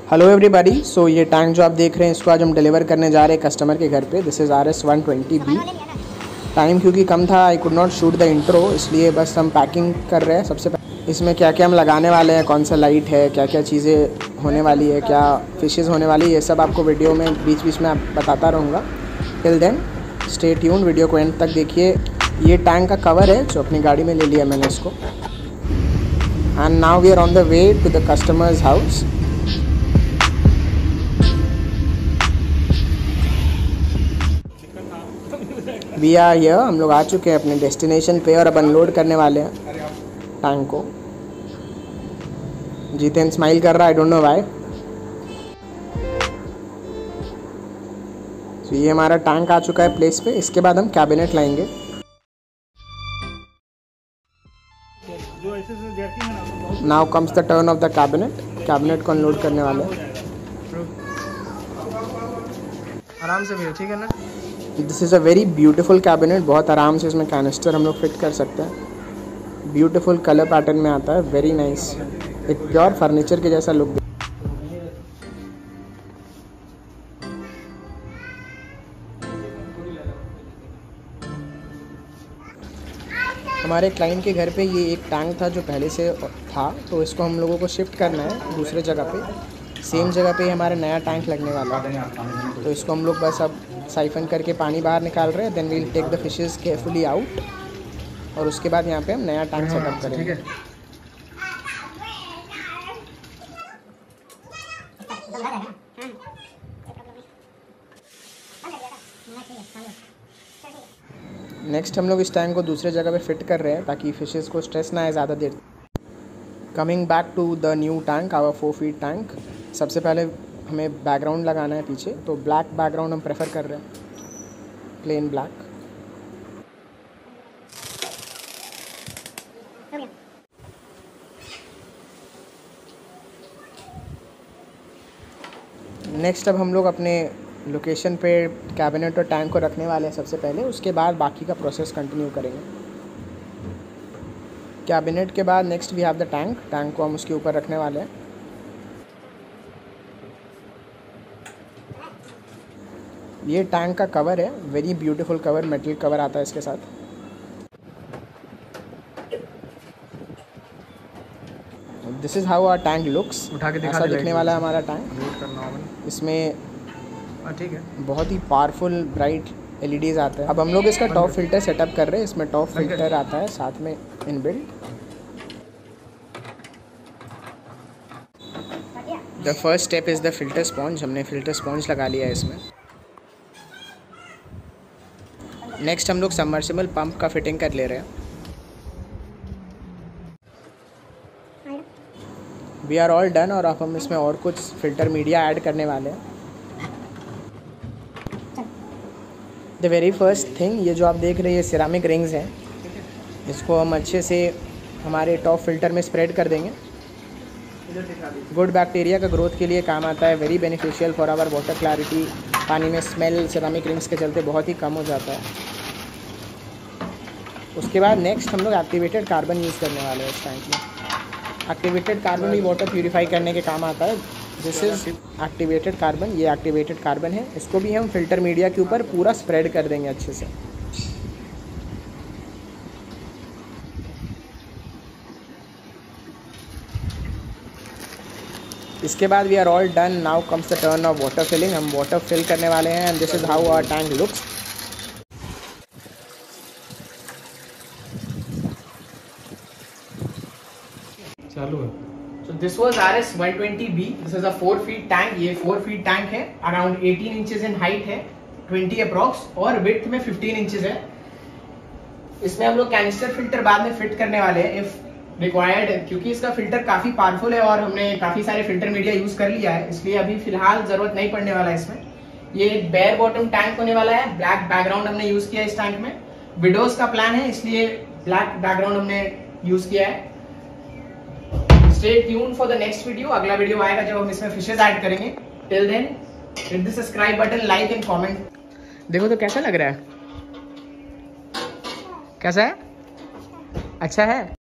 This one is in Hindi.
Hello everybody. सो ये टैंक जो आप देख रहे हैं इसको आज हम डिलीवर करने जा रहे हैं कस्टमर के घर पे। This is RS120B। टाइम क्योंकि कम था, I could not shoot the intro, इसलिए बस हम पैकिंग कर रहे हैं। सबसे पहले इसमें क्या क्या हम लगाने वाले हैं, कौन सा लाइट है, क्या क्या चीज़ें होने वाली है, क्या फिशेज़ होने वाली है, ये सब आपको वीडियो में बीच बीच में बताता रहूँगा। Till then stay tuned, video को एंड तक देखिए। ये टैंक का कवर है जो अपनी गाड़ी में ले लिया मैंने इसको। And now we are on the way to the customers house. We are here, हम लोग आ चुके हैं अपने डेस्टिनेशन पे और अब अनलोड करने वाले हैं टैंक को। जीतेन स्माइल कर रहा है, आई डोंट नो व्हाई। तो ये हमारा टैंक आ चुका है प्लेस पे। इसके बाद हम कैबिनेट लाएंगे। Now comes the turn of the cabinet. Cabinet को अनलोड करने वाले हैं। आराम से भैया, ठीक है ना। This is a very beautiful cabinet. बहुत आराम से इसमें कैनिस्टर हम लोग फिट कर सकते हैं। ब्यूटीफुल कलर पैटर्न में आता है, वेरी नाइस। एक प्योर फर्नीचर के जैसा लुक। हमारे क्लाइंट के घर पे ये एक टैंक था जो पहले से था, तो इसको हम लोगों को शिफ्ट करना है दूसरे जगह पे। सेम जगह पे हमारा नया टैंक लगने वाला है, तो इसको हम लोग बस अब साइफन करके पानी बाहर निकाल रहे हैं। Then we'll take the fishes carefully out और उसके बाद यहाँ पे हम नया टैंक सेटअप करेंगे। नेक्स्ट हम लोग इस टैंक को दूसरे जगह पे फिट कर रहे हैं ताकि फिशेस को स्ट्रेस ना आए ज़्यादा देर। Coming back to the new tank, our 4 feet tank. सबसे पहले हमें बैकग्राउंड लगाना है पीछे, तो ब्लैक बैकग्राउंड हम प्रेफर कर रहे हैं, प्लेन ब्लैक। नेक्स्ट अब हम लोग अपने लोकेशन पे कैबिनेट और टैंक को रखने वाले हैं सबसे पहले। उसके बाद बाकी का प्रोसेस कंटिन्यू करेंगे। कैबिनेट के बाद next we have the tank. Tank को हम उसके ऊपर रखने वाले हैं। ये टैंक का कवर है, very beautiful cover, metal cover आता है इसके साथ। This is how our tank looks. उठा के दिखा, ऐसा दिखने वाला है हमारा टैंक। इसमें ठीक है, बहुत ही पावरफुल ब्राइट LEDs आता है। अब हम लोग इसका टॉप फिल्टर सेटअप कर रहे हैं। इसमें टॉप फिल्टर आता है साथ में inbuilt. The first step is the filter sponge. हमने फिल्टर स्पॉन्ज लगा लिया है इसमें। नेक्स्ट हम लोग सबमर्सिबल पंप का फिटिंग कर ले रहे हैं। वी आर ऑल डन और अब हम इसमें और कुछ फिल्टर मीडिया ऐड करने वाले हैं। द वेरी फर्स्ट थिंग, ये जो आप देख रहे हैं ये सिरामिक रिंग्स हैं। इसको हम अच्छे से हमारे टॉप फिल्टर में स्प्रेड कर देंगे। गुड बैक्टीरिया का ग्रोथ के लिए काम आता है, very beneficial for our water clarity. पानी में स्मेल सिरामिक रिंग्स के चलते बहुत ही कम हो जाता है। उसके बाद नेक्स्ट हम लोग एक्टिवेटेड कार्बन यूज़ करने वाले हैं इस टैंक में। एक्टिवेटेड कार्बन भी वाटर प्यूरिफाई करने के काम आता है। This is activated carbon. ये एक्टिवेटेड कार्बन है। इसको भी हम फिल्टर मीडिया के ऊपर पूरा स्प्रेड कर देंगे अच्छे से। इसके बाद we are all done. Now comes the turn of water filling. हम वाटर फिल करने वाले हैं and this is how our tank looks. चालू है। So this was RS120B. This is a 4 feet tank. ये 4 feet tank है, अराउंड 18 इंचेस इन हाइट है, 20 अप्रॉक्स, और विड्थ में 15 इंचेस है। इसमें हम लोग कैनिस्टर फिल्टर बाद में फिट करने वाले हैं इफ रिक्वायर्ड, क्योंकि इसका फिल्टर काफी पावरफुल है और हमने काफी सारे फिल्टर मीडिया यूज कर लिया है, इसलिए अभी फिलहाल जरूरत नहीं पड़ने वाला है इसमें। ये एक बेयर बॉटम टैंक होने वाला है। ब्लैक बैकग्राउंड हमने यूज किया है इस टैंक में। विडोज का प्लान है, इसलिए ब्लैक बैकग्राउंड हमने यूज किया है। Stay tuned for the next video. अगला वीडियो आएगा जब हम इसमें फिशेस ऐड करेंगे। Till then, hit the subscribe button, like and comment. देखो तो कैसा लग रहा है? कैसा है? अच्छा है?